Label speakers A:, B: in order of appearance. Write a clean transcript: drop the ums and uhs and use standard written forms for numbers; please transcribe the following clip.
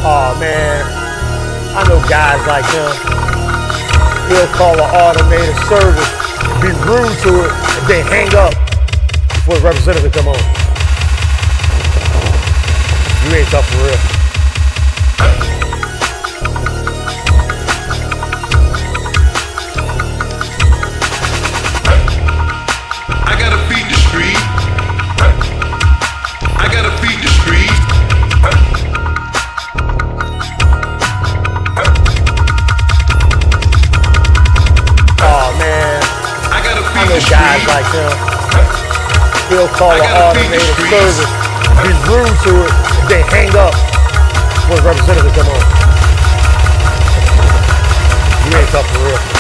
A: Oh man, I know guys like him. He'll call an automated service, be rude to it, and then hang up before the representative come on. You ain't tough for real.
B: I gotta feed the street. I gotta feed the street.
A: I know guys like him. He'll call an automated service, be rude to it, and then hang up when the representative come on. You ain't tough for real.